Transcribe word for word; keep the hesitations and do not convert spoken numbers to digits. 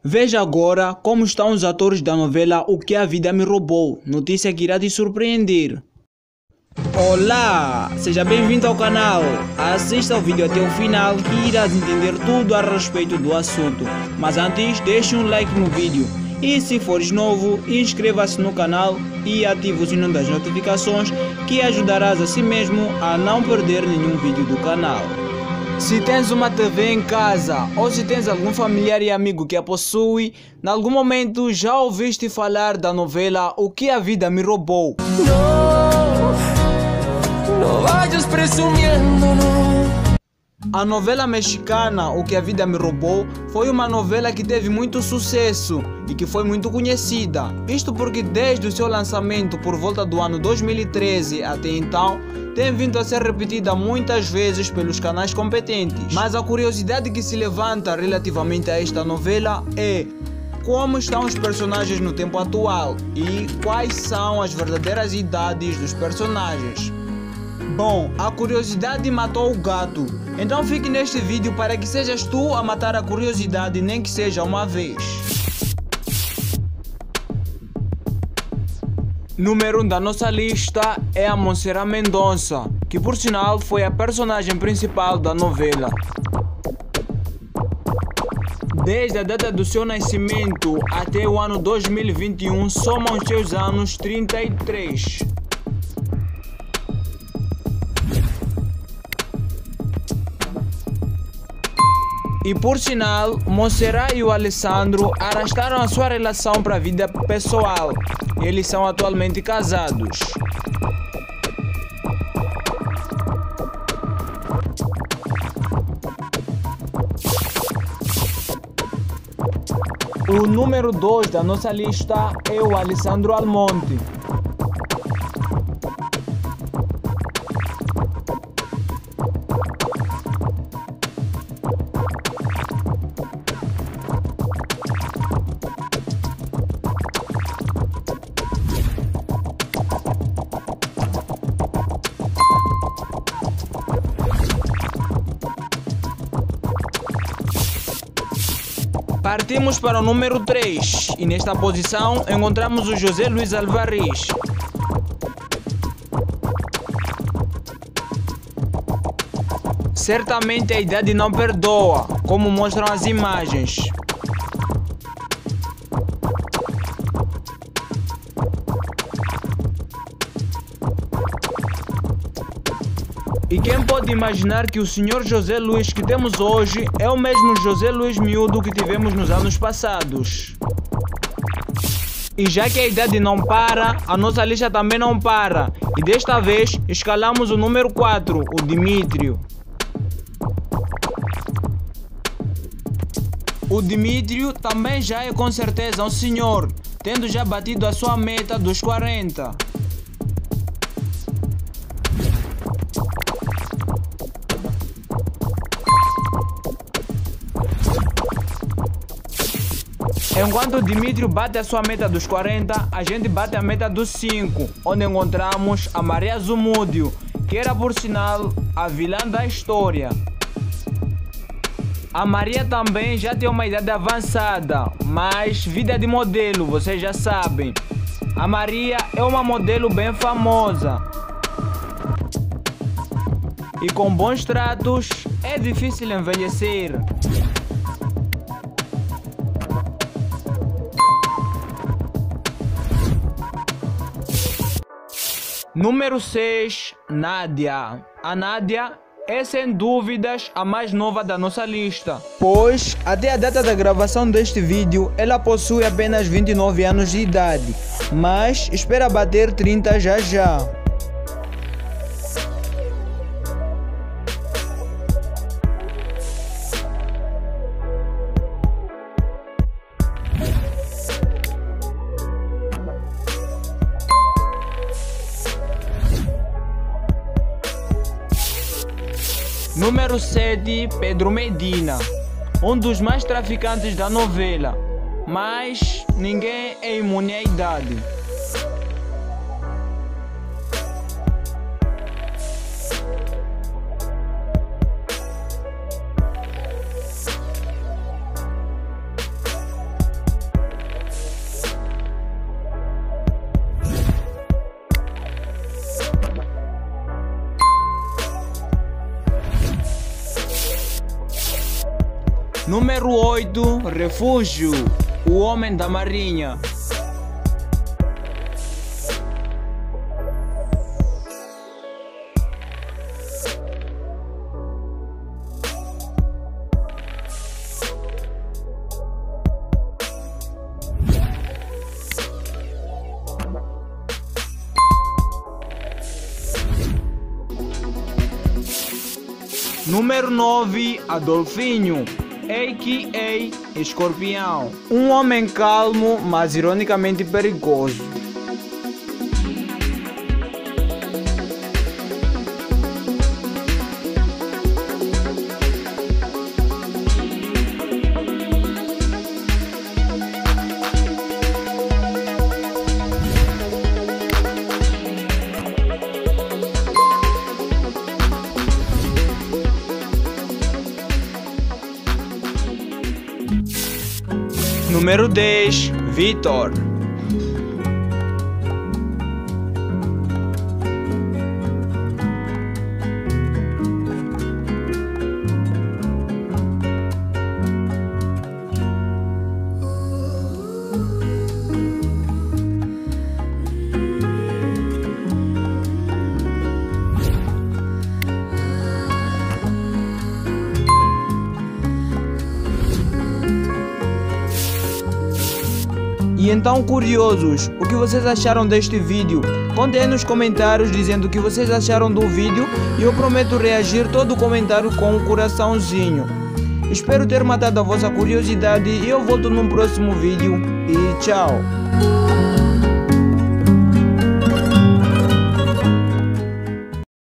Veja agora como estão os atores da novela O Que a Vida Me Roubou, notícia que irá te surpreender. Olá, seja bem-vindo ao canal, assista o vídeo até o final que irás entender tudo a respeito do assunto. Mas antes, deixe um like no vídeo e se fores novo, inscreva-se no canal e ative o sino das notificações que ajudarás a si mesmo a não perder nenhum vídeo do canal. Se tens uma T V em casa ou se tens algum familiar e amigo que a possui, em algum momento já ouviste falar da novela O Que a Vida Me Roubou. No, no vayas presumiendo, no. A novela mexicana O Que a Vida Me Roubou foi uma novela que teve muito sucesso e que foi muito conhecida. Isto porque desde o seu lançamento por volta do ano dois mil e treze até então, tem vindo a ser repetida muitas vezes pelos canais competentes. Mas a curiosidade que se levanta relativamente a esta novela é como estão os personagens no tempo atual e quais são as verdadeiras idades dos personagens. Bom, a curiosidade matou o gato, então fique neste vídeo para que sejas tu a matar a curiosidade, nem que seja uma vez. Número um da nossa lista é a Montserrat Mendonça, que por sinal foi a personagem principal da novela. Desde a data do seu nascimento até o ano dois mil e vinte e um, somam os seus anos trinta e três. E por sinal, Montserrat e o Alessandro arrastaram a sua relação para a vida pessoal. Eles são atualmente casados. O número dois da nossa lista é o Alessandro Almonte. Partimos para o número três e nesta posição encontramos o José Luiz Alvarez. Certamente a idade não perdoa, como mostram as imagens. E quem pode imaginar que o senhor José Luiz que temos hoje é o mesmo José Luiz miúdo que tivemos nos anos passados? E já que a idade não para, a nossa lista também não para. E desta vez escalamos o número quatro, o Dimitrio. O Dimitrio também já é com certeza um senhor, tendo já batido a sua meta dos quarenta. Enquanto o Dimitrio bate a sua meta dos quarenta, a gente bate a meta dos cinco, onde encontramos a Maria Zumúdio, que era por sinal a vilã da história. A Maria também já tem uma idade avançada, mas vida de modelo, vocês já sabem. A Maria é uma modelo bem famosa. E com bons tratos é difícil envelhecer. Número seis, Nádia. A Nádia é sem dúvidas a mais nova da nossa lista, pois até a data da gravação deste vídeo ela possui apenas vinte e nove anos de idade, mas espera bater trinta já já. Número sete, Pedro Medina, um dos mais traficantes da novela, mas ninguém é imune à idade. Número oito, Refúgio, o Homem da Marinha. Número nove, Adolfinho, a k a. Escorpião. Um homem calmo, mas ironicamente perigoso. Número dez, Vitor. E então, curiosos, o que vocês acharam deste vídeo? Contem aí nos comentários dizendo o que vocês acharam do vídeo e eu prometo reagir todo o comentário com um coraçãozinho. Espero ter matado a vossa curiosidade e eu volto num próximo vídeo e tchau!